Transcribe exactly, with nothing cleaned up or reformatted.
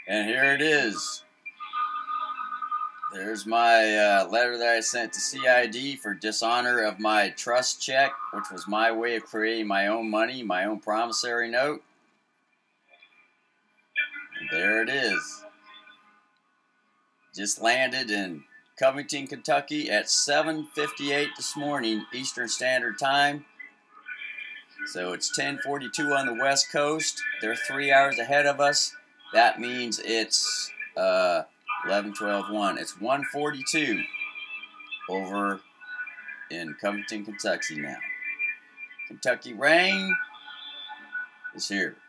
And here it is. There's my uh, letter that I sent to C I D for dishonor of my trust check, which was my way of creating my own money, my own promissory note. And there it is. Just landed in Covington, Kentucky at seven fifty-eight this morning, Eastern Standard Time. So it's ten forty-two on the West Coast. They're three hours ahead of us. That means it's uh, eleven, twelve, one. It's one forty-two over in Covington, Kentucky now. Kentucky rain is here.